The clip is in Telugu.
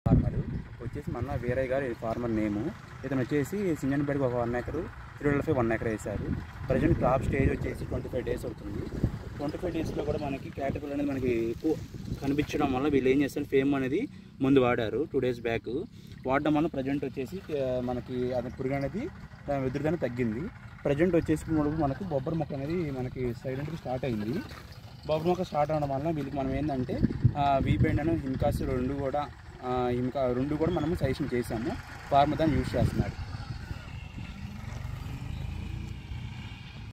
ఫార్మర్ వచ్చేసి మన వీరయ్య గారు ఫార్మర్ నేము. ఇతను వచ్చేసి సింగన్పేటకి ఒక 1 ఎకరు, తిరువళ్ళపై 1 ఎకర్ వేశారు. ప్రజెంట్ క్రాప్ స్టేజ్ వచ్చేసి 25 డేస్ అవుతుంది. 25 డేస్లో కూడా మనకి క్యాటర్పిల్లర్ అనేది మనకి ఎక్కువ కనిపించడం వల్ల వీళ్ళు ఏం చేస్తారు, ఫేమ్ అనేది ముందు వాడారు 2 డేస్ బ్యాక్. వాడడం వల్ల ప్రజెంట్ వచ్చేసి మనకి అది పురుగు అనేది ఎదురుగానే తగ్గింది. ప్రజెంట్ వచ్చేసి మనకు బొబ్బర్ మొక్క అనేది మనకి సైలెంట్గా స్టార్ట్ అయింది. బొబ్బర్ మొక్క స్టార్ట్ అవ్వడం వల్ల వీళ్ళకి మనం ఏంటంటే వీబెండ్ అని హిమ్కాస్ రెండు కూడా మనము సజెషన్ చేసాము. ఫార్మర్ దాన్ని యూజ్ చేస్తున్నారు.